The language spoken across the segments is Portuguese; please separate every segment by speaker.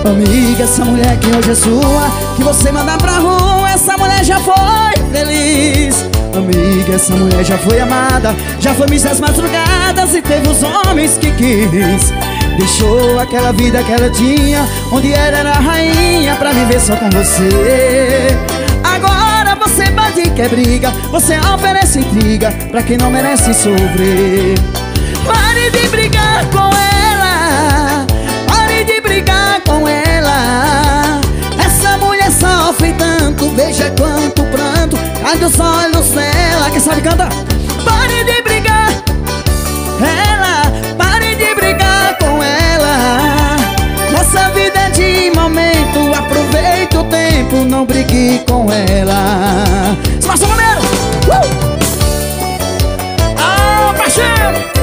Speaker 1: Amiga, essa mulher que hoje é sua, que você manda pra rua, essa mulher já foi feliz. Amiga, essa mulher já foi amada, já foi missa às madrugadas e teve os homens que quis. Deixou aquela vida que ela tinha, onde era a rainha, pra viver só com você. Agora você bate e quer briga, você oferece intriga pra quem não merece sofrer. Pare de brigar com ela, pare de brigar com ela. Essa mulher sofre tanto, veja quanto pranto cai dos olhos dela. Quem sabe canta? Pare de brigar, ela, pare de brigar com ela. Nossa vida é de momento, aproveita o tempo, não brigue com ela. Espaço Maneiro! Ah, parceiro!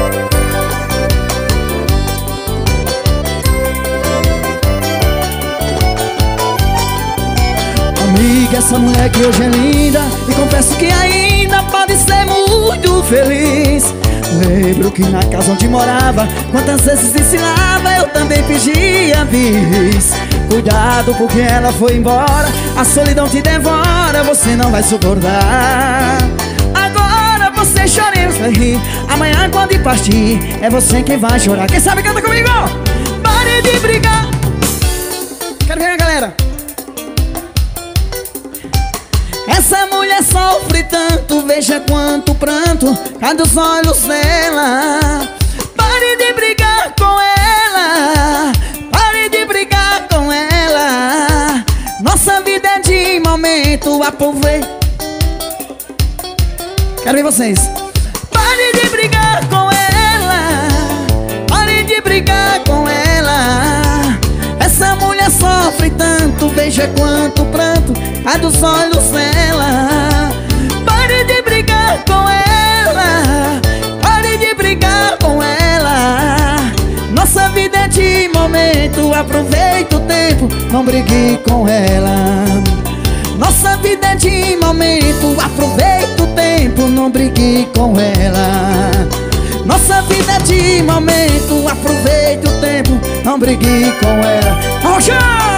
Speaker 1: Amiga, essa mulher que hoje é linda, e confesso que ainda pode ser muito feliz. Lembro que na casa onde morava, quantas vezes ensinava, eu também pedia bis. Cuidado porque ela foi embora, a solidão te devora, você não vai suportar. Agora você chora e vai rir, amanhã quando partir, é você quem vai chorar. Quem sabe canta comigo! Pare de brigar. Quero ver a galera. Essa mulher sofre tanto, veja quanto pranto cai dos olhos dela. Pare de brigar com ela, pare de brigar com ela. Nossa vida é de momento, aproveita. Quero ver vocês. Pare de brigar com ela, pare de brigar com ela. Essa mulher sofre tanto, veja quanto pranto cai dos olhos dela. Pare de brigar com ela, pare de brigar com ela. Nossa vida é de momento, aproveita o tempo, não brigue com ela. Nossa vida é de momento, aproveita o tempo, não brigue com ela. Nossa vida é de momento, aproveita o tempo, não brigue com ela. Vamos,